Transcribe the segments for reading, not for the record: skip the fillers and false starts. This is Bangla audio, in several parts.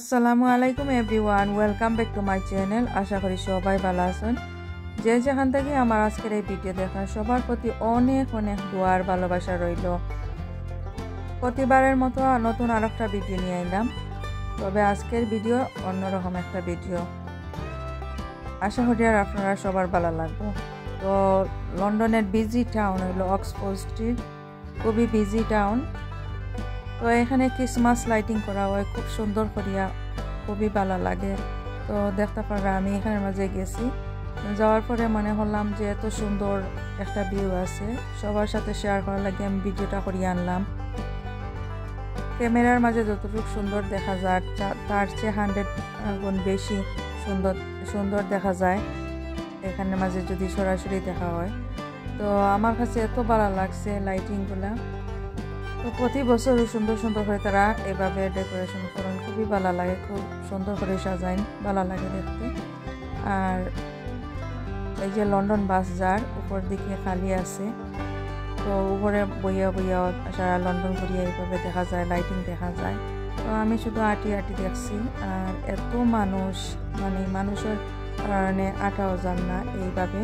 আসসালামু আলাইকুম everyone, welcome back to my channel. আশা করি সবাই ভালো আছেন। যে যেখান থেকে আমার আজকের এই ভিডিও দেখা সবার প্রতি অনেক অনেক দোয়ার ভালোবাসা রইল। প্রতিবারের মতো নতুন আরেকটা ভিডিও নিয়ে এলাম, তবে আজকের ভিডিও অন্যরকম একটা ভিডিও। আশা করি আর আপনারা সবার ভালো লাগবে। তো লন্ডনের বিজি টাউন হইল অক্সফোর্ড স্ট্রিট, খুবই বিজি টাউন। তো এখানে ক্রিসমাস লাইটিং করা হয় খুব সুন্দর করিয়া, খুবই ভালো লাগে। তো দেখতে পারা আমি এখানের মাঝে গেছি, যাওয়ার পরে মনে হলাম যে এত সুন্দর একটা ভিউ আছে, সবার সাথে শেয়ার করার লাগে আমি ভিডিওটা করিয়ে আনলাম। ক্যামেরার মাঝে যতটুকু সুন্দর দেখা যায় তার চেয়ে 100 গুণ বেশি সুন্দর দেখা যায় এখানের মাঝে যদি সরাসরি দেখা হয়। তো আমার কাছে এত ভালো লাগছে লাইটিংগুলা। তো প্রতি বছর সুন্দর সুন্দর করে তারা এভাবে ডেকোরেশন করেন, খুবই ভালো লাগে, খুব সুন্দর করে সাজাইন, ভালো লাগে দেখতে। আর এই যে লন্ডন বাস যার উপর দিকে খালি আছে, তো উপরে বইয়া বইয়া সারা লন্ডন ঘুরিয়ে এইভাবে দেখা যায়, লাইটিং দেখা যায়। তো আমি শুধু আটি দেখছি, আর এত মানুষ, মানে মানুষের কারণে আটাও যান না, এইভাবে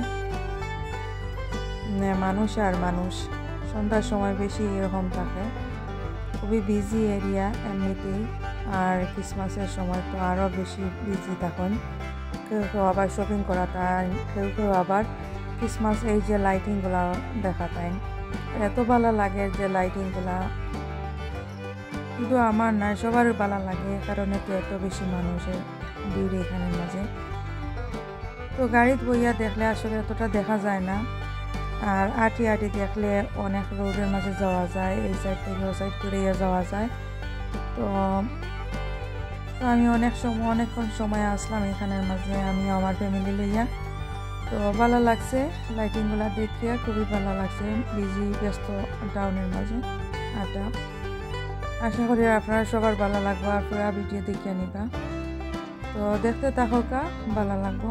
মানুষ আর মানুষ। সন্ধ্যার সময় বেশি এরকম থাকে, খুবই বিজি এরিয়া এমনিতেই, আর ক্রিসমাসের সময় তো আরও বেশি বিজি থাকেন। কেউ কেউ আবার শপিং করা তাই, কেউ কেউ আবার ক্রিসমাস এই যে লাইটিংগুলা দেখা তাই। এত ভালো লাগে যে লাইটিংগুলা, শুধু আমার নয় সবার ভালো লাগে, কারণে তো এত বেশি মানুষের ভিড় এখানের মাঝে। তো গাড়িতে বইয়া দেখলে আসলে এতটা দেখা যায় না, আর আটি দেখলে অনেক রোডের মাঝে যাওয়া যায়, এই সাইড থেকে ও সাইড করে যাওয়া যায়। তো আমি অনেকক্ষণ সময় আসলাম এখানের মাঝে, আমি আমার ফ্যামিলি লইয়া। তো ভালো লাগছে লাইটিংগুলা দেখিয়া, খুবই ভালো লাগছে বিজি ব্যস্ত টাউনের মাঝে আটা। আশা করি আপনারা সবার ভালো লাগবে, আর পুরা ভিডিও দেখিয়ে নিবা। তো দেখতে থাকা ভালো লাগবো।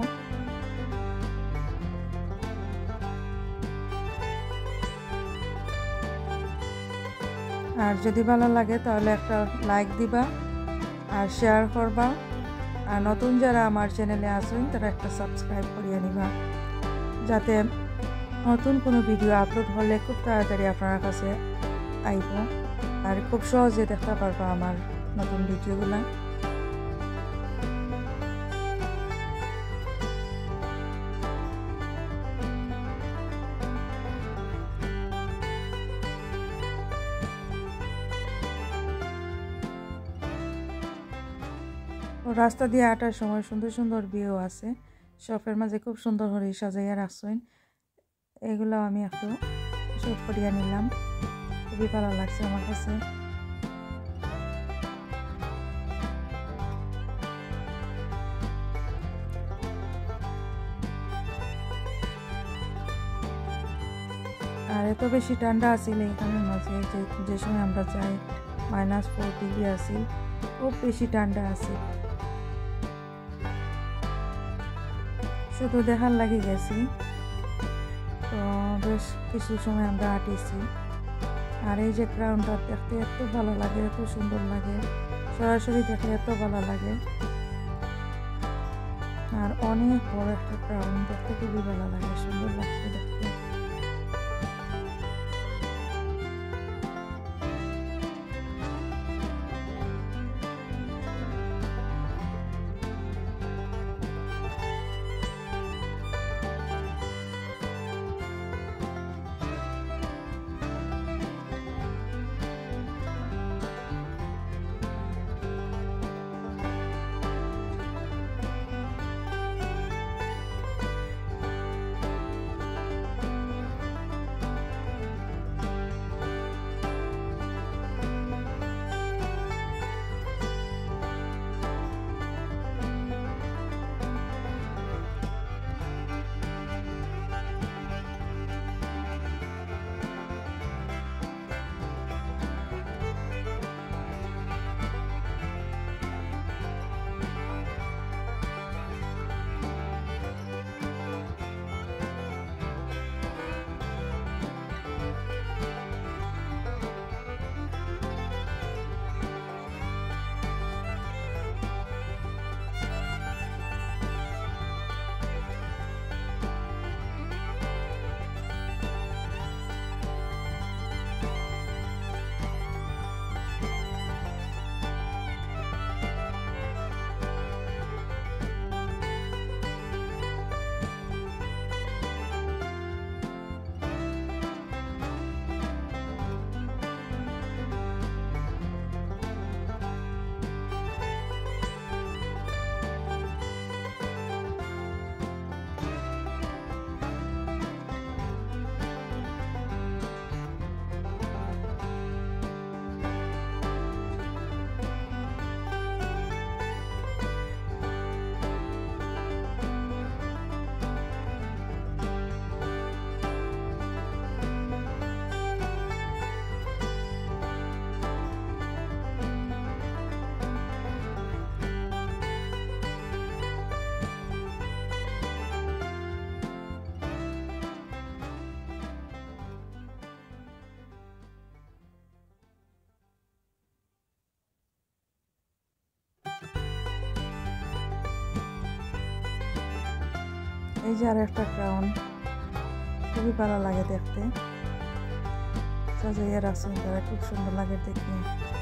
আর যদি ভালো লাগে তাহলে একটা লাইক দিবা আর শেয়ার করবা, আর নতুন যারা আমার চ্যানেলে আসেন তারা একটা সাবস্ক্রাইব করিয়ে নিবা, যাতে নতুন কোনো ভিডিও আপলোড হলে খুব তাড়াতাড়ি আপনার কাছে আইব, আর খুব সহজে দেখতে পারবা আমার নতুন ভিডিওগুলা। রাস্তা দিয়ে আটার সময় সুন্দর সুন্দর ভিউ আছে, শপের মাঝে খুব সুন্দর করে সাজাইয়া রাখছেন। এগুলো আমি একটু শপ করিয়া নিলাম, খুবই ভালো লাগছে আমার কাছে। আর এত বেশি ঠান্ডা আছিল এখানের মাঝে, যে সময় আমরা যাই -4 ডিগ্রি আছিল, খুব বেশি ঠান্ডা আছে। শুধু দেখার লাগি গেছি, তো বেশ কিছু সময় আমরা হাঁটিছি। আর এই যে গ্রাউন্ডটা দেখতে এত ভালো লাগে, এত সুন্দর লাগে, সরাসরি দেখলে এত ভালো লাগে। আর অনেক বড় একটা গ্রাউন্ড, দেখতে খুবই ভালো লাগে, সুন্দর লাগছে দেখতে। এই যে আর একটা ক্রাউন, খুবই ভালো লাগে দেখতে, সাজাইয়া রাখছেন তারা, খুব সুন্দর লাগে দেখতে।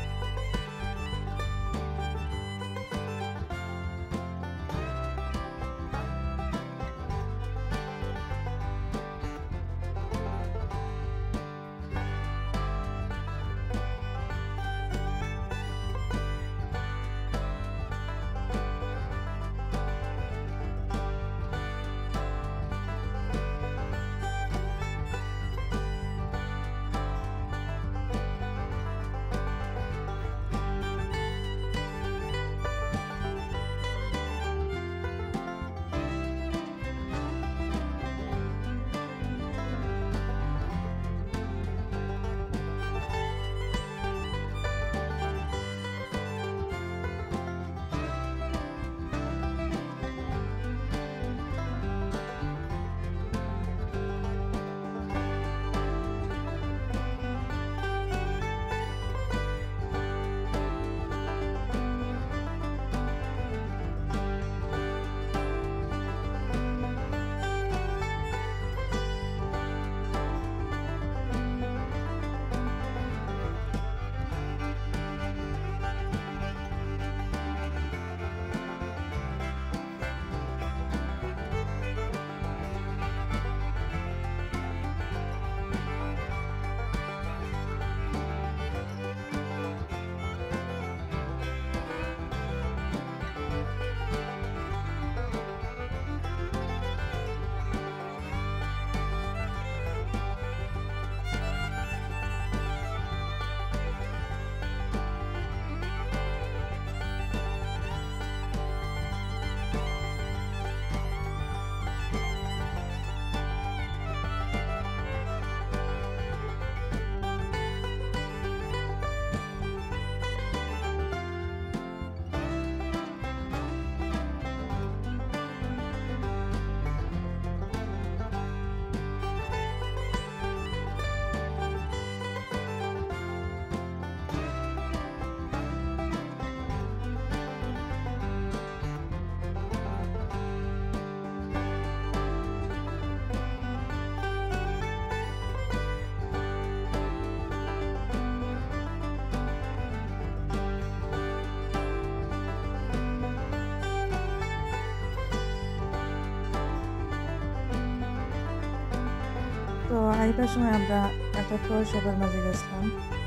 তো আইবার সময় আমরা একটা টয় শপের মাঝে গেছিলাম।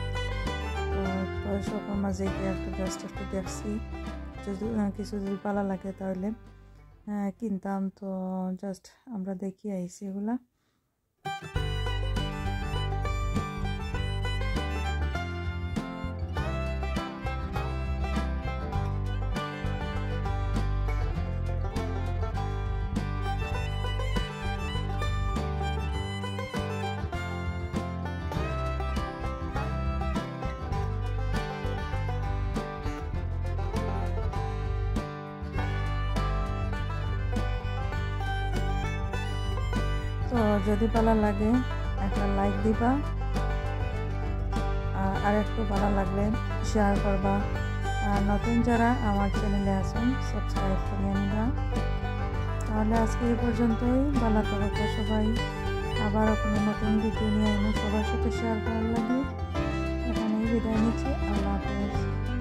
তো টয় শপের মাঝে গিয়ে একটা জাস্ট একটু দেখছি, যদি কিছু যদি ভালো লাগে তাহলে কিনতাম। তো জাস্ট আমরা দেখি আইছি এগুলা। তো যদি ভালো লাগে একটা লাইক দিবা, আর একটু ভালো লাগলে শেয়ার করবা, আর নতুন যারা আমার চ্যানেলে আছেন সাবস্ক্রাইব করে নিবা। তাহলে আজকে এই পর্যন্তই, ভালো থাকো সবাই। আবার কোনো নতুন ভিডিও নিয়ে আমি সবার সাথে শেয়ার করার লাগে এখানেই বিদায় নিচ্ছি। আল্লাহ হাফেজ।